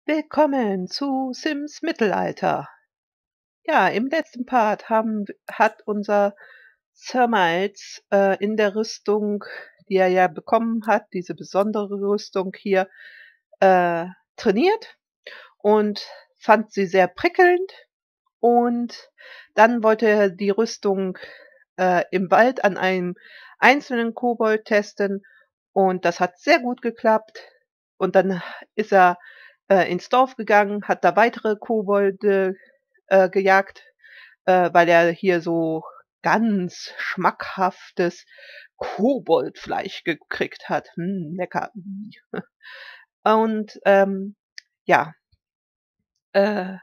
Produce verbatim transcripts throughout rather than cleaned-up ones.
Willkommen zu Sims Mittelalter. Ja, im letzten Part haben w hat unser Sir Miles, äh, in der Rüstung, die er ja bekommen hat, diese besondere Rüstung hier, äh, trainiert und fand sie sehr prickelnd. Und dann wollte er die Rüstung, äh, im Wald an einem einzelnen Kobold testen und das hat sehr gut geklappt. Und dann ist er, äh, ins Dorf gegangen, hat da weitere Kobolde, äh, gejagt, äh, weil er hier so ganz schmackhaftes Koboldfleisch gekriegt hat. Hm, lecker. I. Und, ähm, ja, äh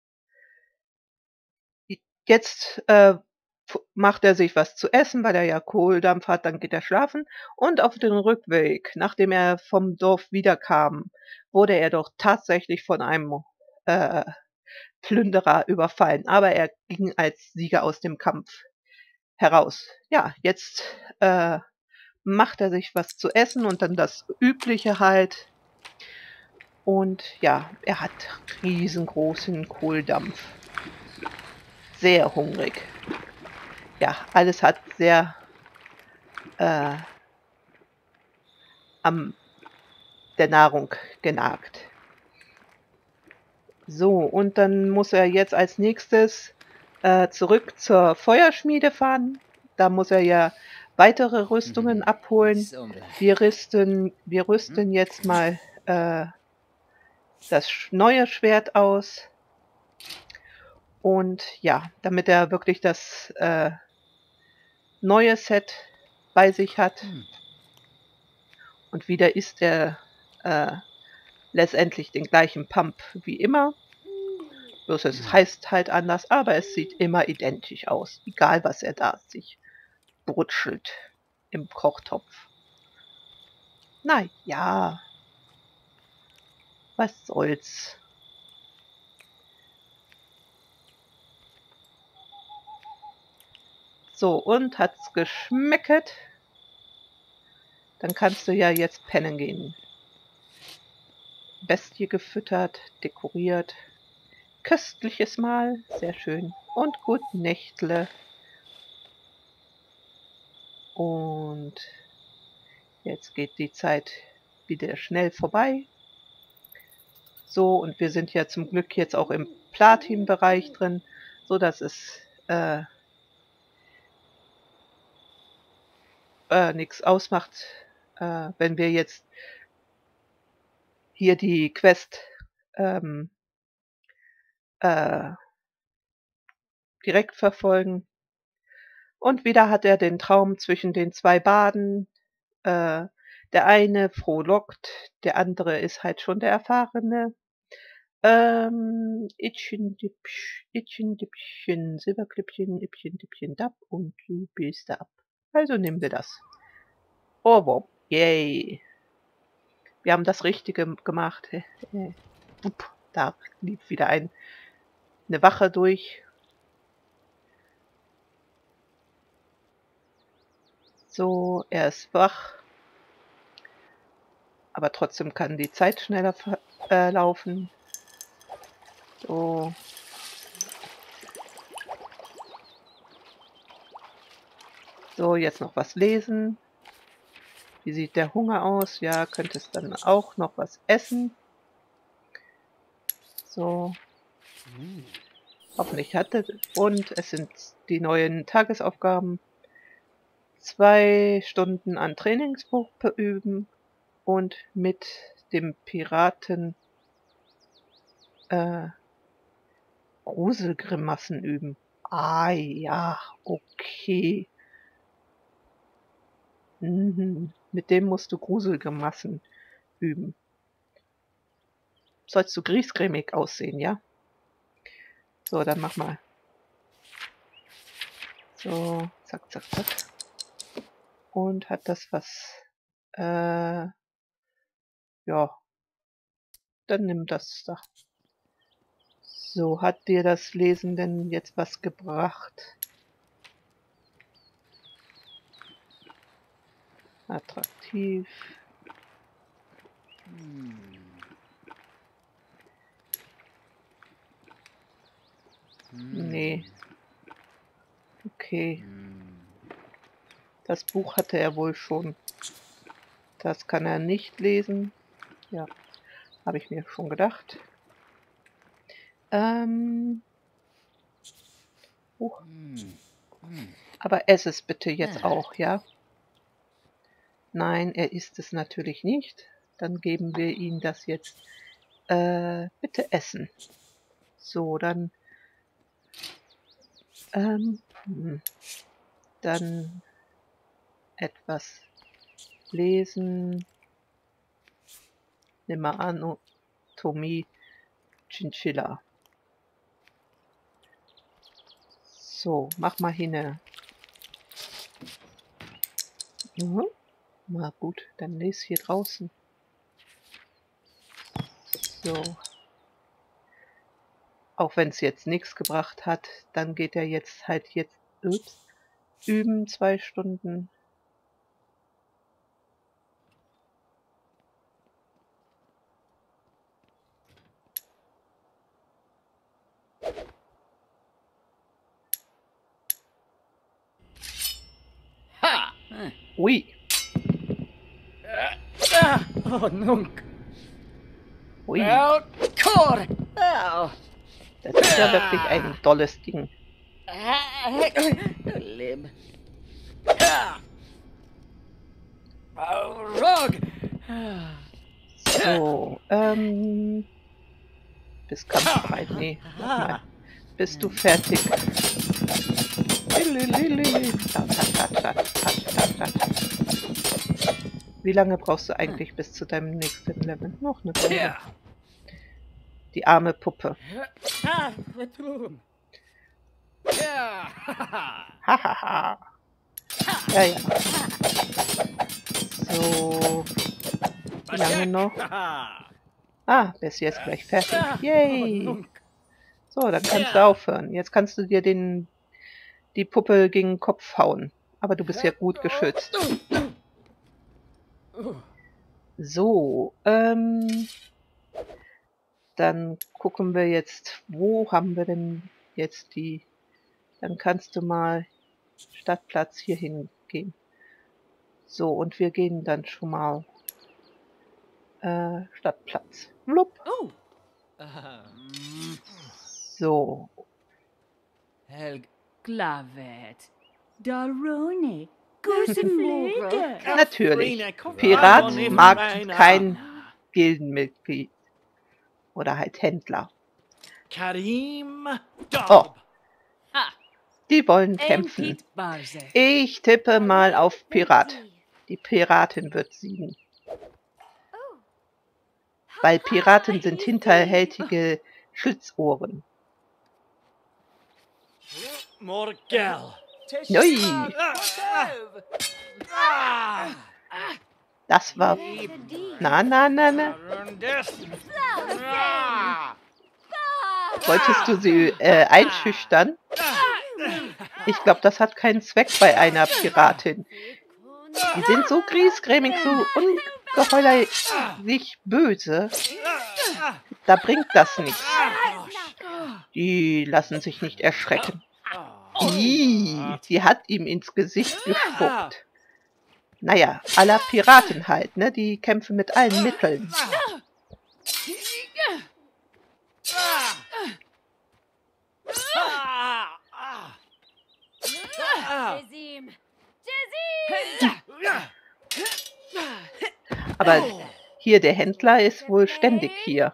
j jetzt, äh, f macht er sich was zu essen, weil er ja Kohldampf hat, dann geht er schlafen. Und auf dem Rückweg, nachdem er vom Dorf wiederkam, wurde er doch tatsächlich von einem, äh, Plünderer überfallen, aber er ging als Sieger aus dem Kampf heraus. Ja, jetzt, äh, macht er sich was zu essen und dann das Übliche halt. Und ja, er hat riesengroßen Kohldampf. Sehr hungrig. Ja, alles hat sehr äh am der Nahrung genagt. So, und dann muss er jetzt als Nächstes, äh, zurück zur Feuerschmiede fahren. Da muss er ja weitere Rüstungen Mhm. abholen. Sombre. Wir rüsten wir Mhm. rüsten jetzt mal, äh das sch neue Schwert aus. Und ja, damit er wirklich das, äh neue Set bei sich hat. Hm. Und wieder isst er, äh, letztendlich den gleichen Pump wie immer. Bloß es Mhm. heißt halt anders, aber es sieht immer identisch aus, egal was er da sich brutschelt im Kochtopf. Na ja. Was soll's? So, und hat's geschmecket? Dann kannst du ja jetzt pennen gehen. Bestie gefüttert, dekoriert. Köstliches Mahl, sehr schön. Und gut Nächtle. Und jetzt geht die Zeit wieder schnell vorbei. So, und wir sind ja zum Glück jetzt auch im Platin-Bereich drin, sodass es, äh äh, nix ausmacht, äh, wenn wir jetzt hier die Quest, ähm äh direkt verfolgen. Und wieder hat er den Traum zwischen den zwei Baden. Äh, der eine frohlockt, der andere ist halt schon der Erfahrene. Ähm, Itchen Dippsch, Itchen Dippchen, Silberklippchen, Ippchen Dippchen Dapp und du bist ab. Also nehmen wir das. Ohrwurm, yay. Wir haben das Richtige m gemacht. Wupp, da lief wieder ein 'ne Wache durch. So, er ist wach. Aber trotzdem kann die Zeit schneller ver äh, laufen. So. So, jetzt noch was lesen. Wie sieht der Hunger aus? Ja, könntest dann auch noch was essen. So. Mhm. Hoffentlich hat er und es sind die neuen Tagesaufgaben. zwei Stunden an Trainingsbuch be üben und mit dem Piraten äh Gruselgrimassen üben. Ah ja, okay. Mhm. Mit dem musst du Gruselgrimassen üben. Sollst du griesgrämig aussehen, ja? So, dann mach mal. So, zack, zack, zack. Und hat das was, äh ja. Dann nimm das da. So, hat dir das Lesen denn jetzt was gebracht? Attraktiv. Hm. Okay. Das Buch hatte er wohl schon. Das kann er nicht lesen. Ja, habe ich mir schon gedacht. Ähm. Oh. Aber ess es bitte jetzt auch, ja? Nein, er isst es natürlich nicht. Dann geben wir ihm das jetzt. Äh, bitte essen. So, dann. Ähm, hm. Dann etwas lesen. Nimm mal Anatomie Chinchilla. So, mach mal hin. Mhm. Na gut, dann lese hier draußen. So. Auch wenn es jetzt nichts gebracht hat, dann geht er jetzt halt jetzt ups, üben zwei Stunden. Ui. Oh, nunc. Ui. Well, cor. Oh. Das ist ja wirklich ein tolles Ding. Lib. Oh, rug. So, ähm. Bist kampfbereit? Nee, nochmal. Bist du fertig? Wie lange brauchst du eigentlich bis zu deinem nächsten Level? Noch eine Weile. Die arme Puppe. Hahaha. Ja, ja. So. Wie lange noch? Ah, bist jetzt gleich fertig. Yay! So, dann kannst du aufhören. Jetzt kannst du dir den, die Puppe gegen den Kopf hauen. Aber du bist ja gut geschützt. So, ähm... dann gucken wir jetzt, wo haben wir denn jetzt die... Dann kannst du mal Stadtplatz hier hingehen. So, und wir gehen dann schon mal äh, Stadtplatz. Blub. Oh. So. Helg. Glavet. Darone. Große Pflege. Natürlich. Pirat mag kein Gildenmitglied. Oder halt Händler. Karim Oh. Dob. Die wollen kämpfen. Ich tippe mal auf Pirat. Die Piratin wird siegen. Weil Piraten sind hinterhältige Schlitzohren. Morgel. Ui, das war... Na, na, na, na. Wolltest du sie äh, einschüchtern? Ich glaube, das hat keinen Zweck bei einer Piratin. Die sind so griesgrämig, so ungeheuerlich böse. Da bringt das nichts. Die lassen sich nicht erschrecken. Ih, sie hat ihm ins Gesicht gespuckt. Naja, à la Piraten halt, ne? Die kämpfen mit allen Mitteln. Aber hier, der Händler ist wohl ständig hier.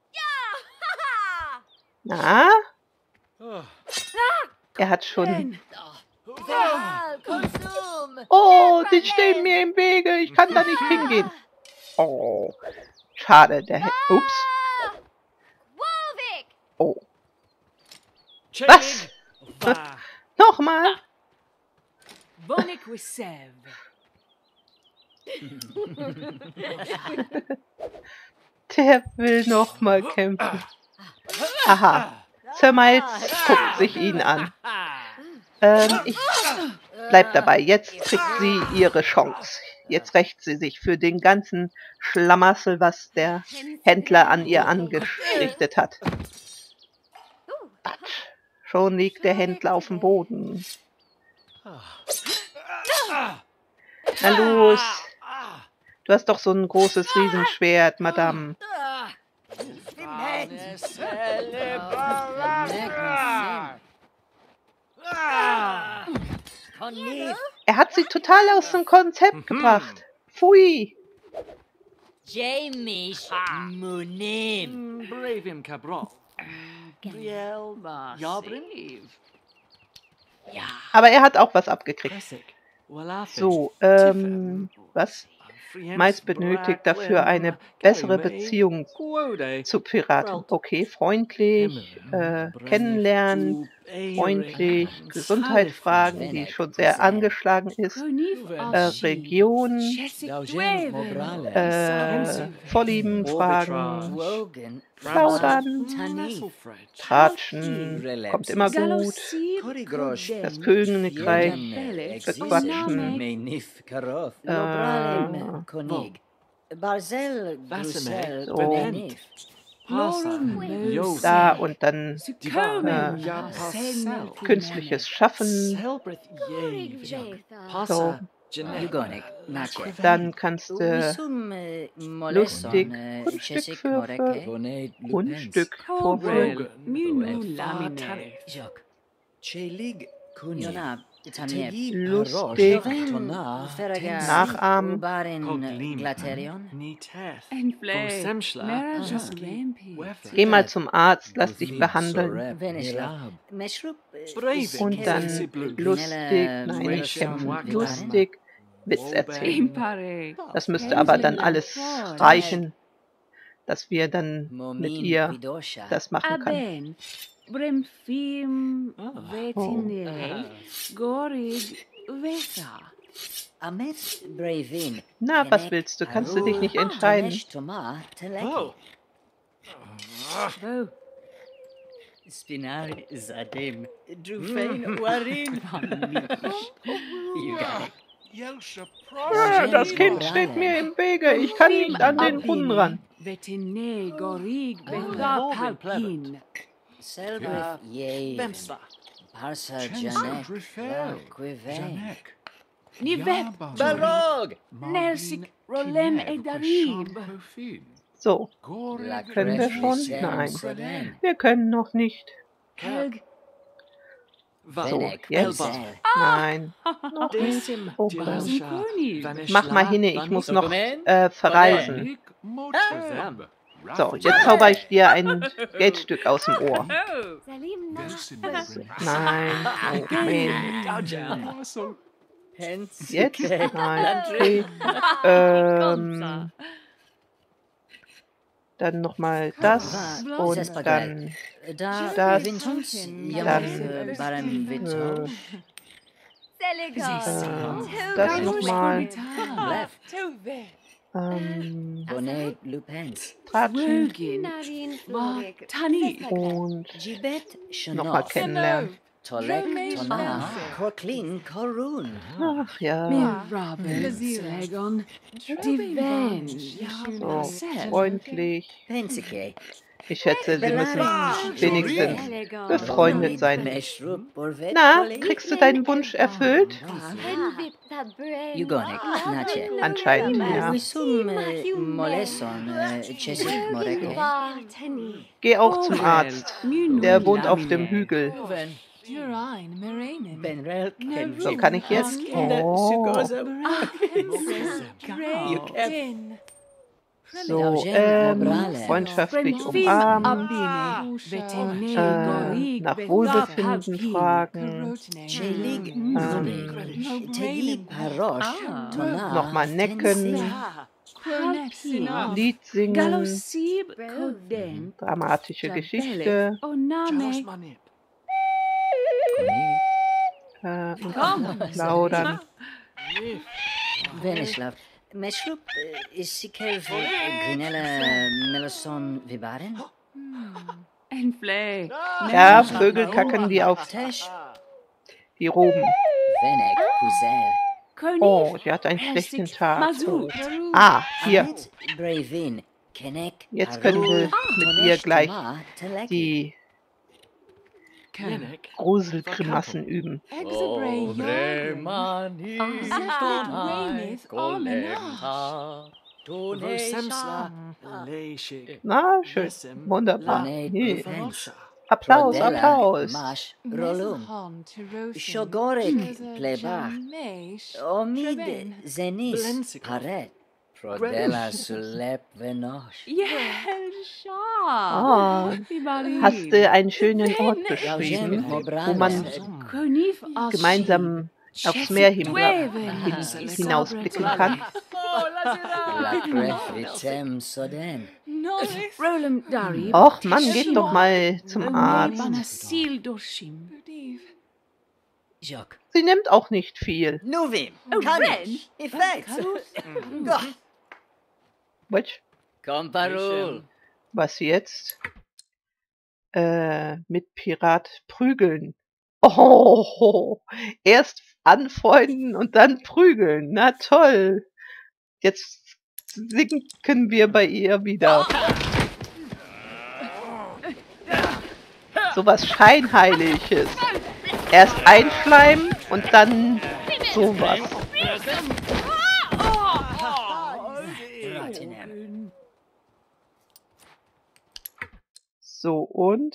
Na? Er hat schon... Oh, die stehen mir im Wege. Ich kann da nicht hingehen. Oh, schade. Der Händler... Ups. Oh. Was? Nochmal? Der will noch mal kämpfen. Aha. Sir Miles guckt sich ihn an. Ähm, ich bleib dabei. Jetzt kriegt sie ihre Chance. Jetzt rächt sie sich für den ganzen Schlamassel, was der Händler an ihr angerichtet hat. Batsch. Schon liegt der Händler auf dem Boden. Na los. Du hast doch so ein großes Riesenschwert, Madame. Er hat sie total aus dem Konzept gebracht. Pfui. James Munim. Bravim Cabral. Brielle. Jabrin. Ja. Aber er hat auch was abgekriegt. Cressig. Walafin. So, ähm, was? Miles benötigt dafür eine bessere Beziehung zu Piraten. Okay, freundlich, äh, kennenlernen, freundlich, Gesundheitsfragen, die schon sehr angeschlagen ist, äh, Region, äh, Vorliebenfragen, Plaudern, Tratschen, kommt immer gut, das Königreich bequatschen, äh, Konig. Barzel, Brüssel, So. Benif. da und dann Äh, künstliches Schaffen, so, Yugonik, Nache. dann kannst du Wisum Moleson, lustig Kunststück für, für Kunststück vorführen. Jok. Chelig Kunig. Yona, Taneb. Lustig Ferraga. nachahmen. Ubarin, Glaterion. Geh mal zum Arzt, lass dich behandeln. Veneslav. Meshrup. Und dann lustig, nein, nicht kämpfen, lustig Witz erzählen. Das müsste aber dann alles reichen, dass wir dann mit ihr das machen können. Bremfim Vetine Gorig Vesa. Ahmed Bravin. Na, was willst du? Kannst du dich nicht entscheiden? Oh. Oh, Spinari Zadim. Drufain Warin. Ja, das Kind steht mir im Wege. Ich kann nicht an den Brunnen ran. Vetine Gorig Vesa Palpin. Selbrif Ye. Bemsa. Parsa Janek. Quivain. Nivet Barog. Nersik Rolem Edarin. So, La können wir schon? Crefisem Nein. Sedan. Wir können noch nicht. Kelg So, Venek. jetzt? Elzel. Nein, noch nicht. Desim. Oh, Koni. mach mal hin, ich muss noch äh, verreisen. So, jetzt zauber ich dir ein Geldstück aus dem Ohr. Nein, Moment. Hens. Jetzt? Nein, okay. Ähm, dann nochmal das und dann Da das, Vintunz. dann, Jamus Barem äh, Vinton. äh, das nochmal. Left. Ähm, Bonnet Lupens. Tratschen Rögin. War Tani. und Jibet nochmal Shanoff. kennenlernen. Tolek Tona. Korklin Korun. Ach ja, Mirabel. Slegon. Divan. so freundlich. Pensike. Ich schätze, sie müssen wenigstens befreundet sein. Meshrup Borvet. Na, kriegst du deinen Wunsch erfüllt? Yugonik. Nache. Anscheinend, ja. Wisum Moleson. Chesik Moreke. Geh auch zum Arzt. Der wohnt auf dem Hügel. Benrel. So, kann ich jetzt? Oh. So, ähm, freundschaftlich umarmen, äh, nach Wohlbefinden fragen, Chelig. ähm, Tegi Parosh. Tona. nochmal necken, Lied singen, Galosib Koden. dramatische Geschichte, Oname. äh, und dann plaudern. Veneslav. Meshrup Isikel Grinella Meloson Vibaren. Enfle. Ja, Vögel kacken die auf Tesh. die Roben. Venek Puzel. Oh, sie hat einen schlechten Tag. Oh. Ah, hier, Ahmed Bravin. Kenek. jetzt können wir mit ihr gleich die Lecker. Gruselgrimassen üben. Exabre Yogren. Mani, Weymouth Collecta, Vosemsla, Leishik, Na, schön. Vesem, Wunderbar. Lane Nee. Uvens. Applaus, Prodella, Applaus. Mash, Rolum. Mesalhon Tirosin. Shogorik, Plebach. Jamesh. Omid, Treven. Zenis, Blensikov. Paret. Prodella, Sulep, Venosh. Yelsha. Ah, Vibari. hast du einen schönen Ort Gaujem, beschrieben, wo Mobrana. man Konif Ashi. gemeinsam aufs Meer hin, Dweven. hin, hinausblicken kann? La Crefritem, Soden. Rolam Dari. Och, Mann, geht doch mal zum Arzt. Banasil Doshim. Jock. Sie nimmt auch nicht viel. Nuvim. Oh, Kanish. Effekt. Watch. Komparul. Was jetzt? Äh, mit Pirat prügeln. Oh, erst anfreunden und dann prügeln. Na toll. Jetzt sinken wir bei ihr wieder. Sowas Scheinheiliges. Erst einschleimen und dann sowas. So, und?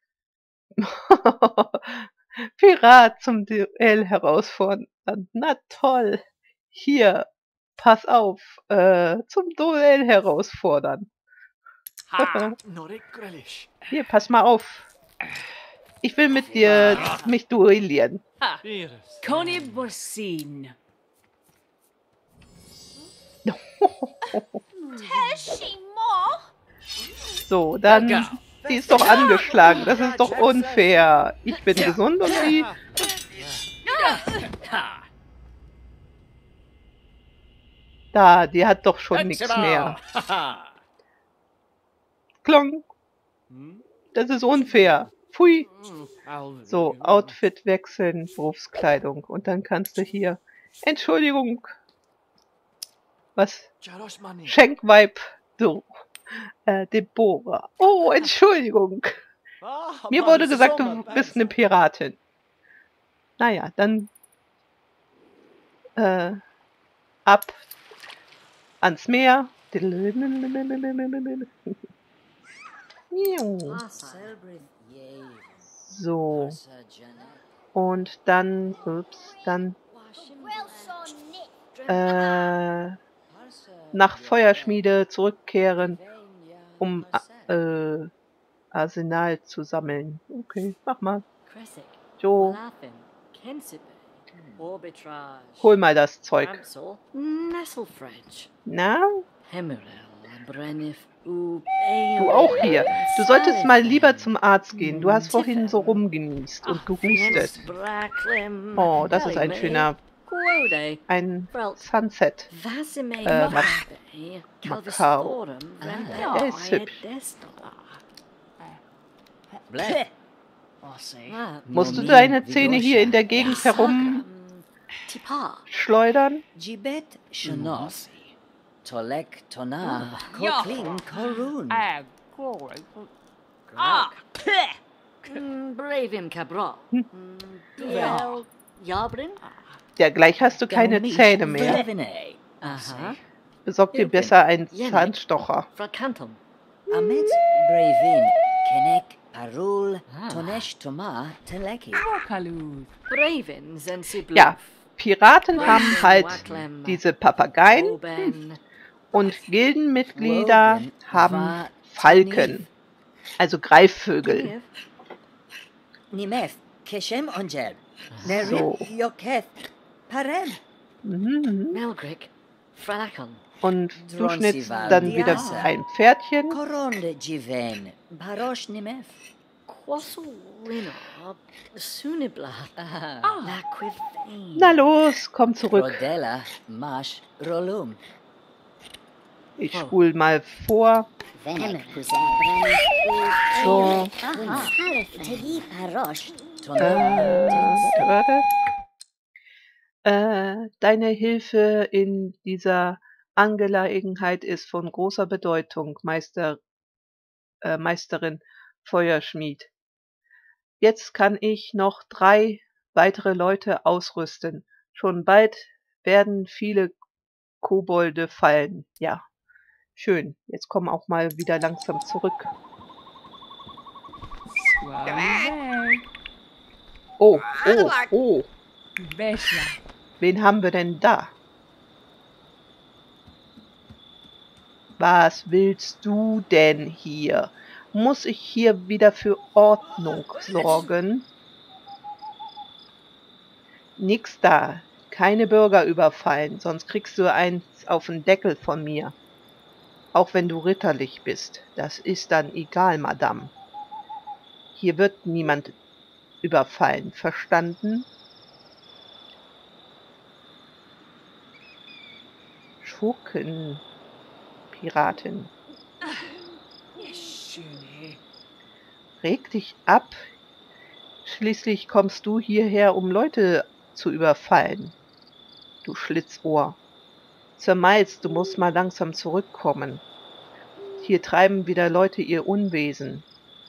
Pirat zum Duell herausfordern. Na toll. Hier, pass auf. Äh, zum Duell herausfordern. Ha, Norik Grelish, Hier, pass mal auf. Ich will mit dir mich duellieren. Virus, Koni Borsin. So, dann. Sie ist doch angeschlagen. Das ist doch unfair. Ich bin gesund und sie. Da, die hat doch schon nichts mehr. Klong. Das ist unfair. Pfui. So, Outfit wechseln, Berufskleidung. Und dann kannst du hier. Entschuldigung. Was? Jaroshmani, Schenkweib. So. Äh, Deborah. Oh, Entschuldigung. Mir wurde gesagt, du bist eine Piratin. Naja, dann äh, ab ans Meer. So. Und dann, ups, dann äh, nach Feuerschmiede zurückkehren, um äh, Arsenal zu sammeln. Okay, mach mal. Joe, hol mal das Zeug. Na, du auch hier. Du solltest mal lieber zum Arzt gehen. Du hast vorhin so rumgenießt und gehustet. Oh, das ist ein schöner, ein Sunset. Äh, Mac Macau. Der ist hübsch. Musst du deine Zähne hier in der Gegend herumschleudern? Jibet Shanosi. Tolek Tona. Koklin Korun. Bravim Cabral. Jabrin. Ja, gleich hast du keine Zähne mehr. Aha. Besorg dir besser einen Zahnstocher. Frakantum. Ahmed Bravin. Kenek Parul. Tonesh Toma. Teleki. Vokalud. Bravin Sensiblu. Ja, Piraten haben halt diese Papageien und Gildenmitglieder haben Falken, also Greifvögel. Nimef. Keshem Onjel. So. Nerim Yoketh. Parem. Mhm. Melgrick. Franakon. Und du schnitzt dann wieder ein Pferdchen. Koronde Jiven. Barosh Nimef. Quasulino. Sunibla. Laquivane. Na los, komm zurück. Rodella. Mash. Rolum. Ich spul mal vor. So. Äh, warte. Äh, deine Hilfe in dieser Angelegenheit ist von großer Bedeutung, Meister, äh, Meisterin Feuerschmied. Jetzt kann ich noch drei weitere Leute ausrüsten. Schon bald werden viele Kobolde fallen. Ja, schön. Jetzt kommen auch mal wieder langsam zurück. Swirly Oh, oh, oh. Wäschler. Wen haben wir denn da? Was willst du denn hier? Muss ich hier wieder für Ordnung sorgen? Nix da. Keine Bürger überfallen, sonst kriegst du eins auf den Deckel von mir. Auch wenn du ritterlich bist. Das ist dann egal, Madame. Hier wird niemand überfallen. Verstanden? Schurken. Piratin. Schöne. Reg dich ab. Schließlich kommst du hierher, um Leute zu überfallen. Du Schlitzohr. Sir Miles, du musst mal langsam zurückkommen. Hier treiben wieder Leute ihr Unwesen.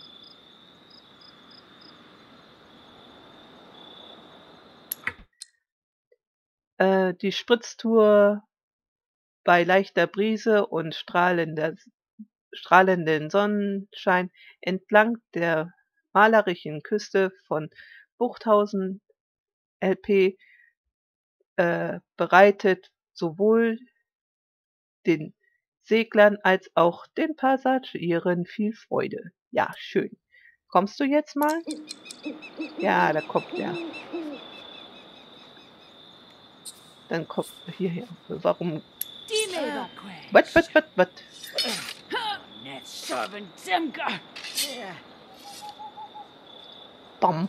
Äh, die Spritztour bei leichter Brise und strahlender, strahlenden Sonnenschein entlang der malerischen Küste von Buchthausen L P äh, bereitet sowohl den Seglern als auch den Passagieren viel Freude. Ja, schön. Kommst du jetzt mal? Ja, da kommt er. Dann kommt er hierher. Warum? Was, was, was, was? Net servant Zemka. Bam.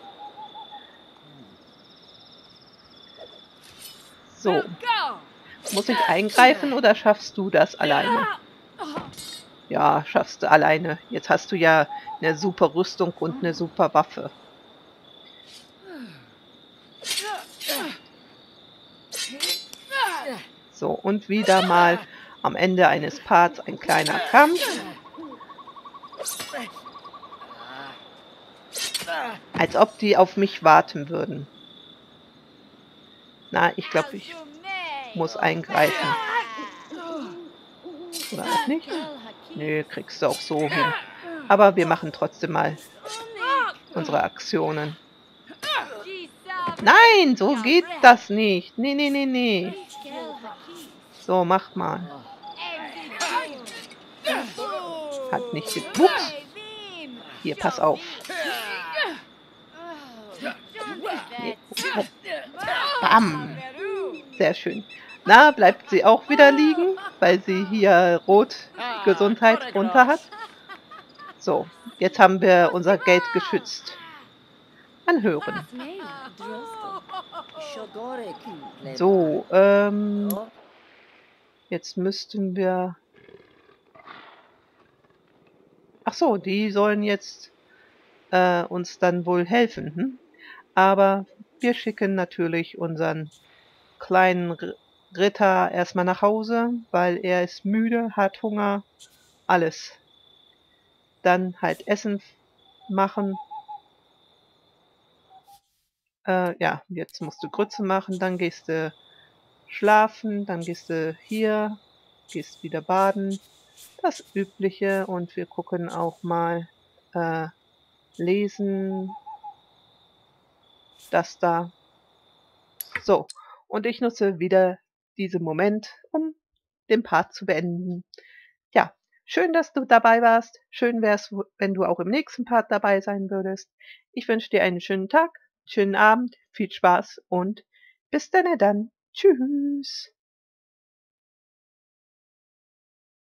So. Go. Muss ich eingreifen oder schaffst du das alleine? Ja, schaffst du alleine. Jetzt hast du ja eine super Rüstung und eine super Waffe. So, und wieder mal am Ende eines Parts ein kleiner Kampf. Als ob die auf mich warten würden. Na, ich glaube, ich muss eingreifen. Oder auch nicht? Nö, kriegst du auch so hin. Aber wir machen trotzdem mal unsere Aktionen. Nein, so geht das nicht. Nee, nee, nee, nee. So, mach mal. Hat nicht geguckt. Hier, pass auf. Nee. Bam. Sehr schön. Na, bleibt sie auch wieder liegen, weil sie hier rot Gesundheit runter hat. So, jetzt haben wir unser Geld geschützt. Anhören. So, ähm, jetzt müssten wir... Ach so, die sollen jetzt äh, uns dann wohl helfen. Hm? Aber wir schicken natürlich unseren kleinen Ritter erstmal nach Hause, weil er ist müde, hat Hunger, alles. Dann halt Essen machen. Äh, ja, jetzt musst du Grütze machen, dann gehst du schlafen, dann gehst du hier, gehst wieder baden. Das Übliche, und wir gucken auch mal äh, lesen. Das da. So, und ich nutze wieder diesen Moment, um den Part zu beenden. Ja, schön, dass du dabei warst. Schön wäre es, wenn du auch im nächsten Part dabei sein würdest. Ich wünsche dir einen schönen Tag, schönen Abend, viel Spaß und bis dann dann. Tschüss.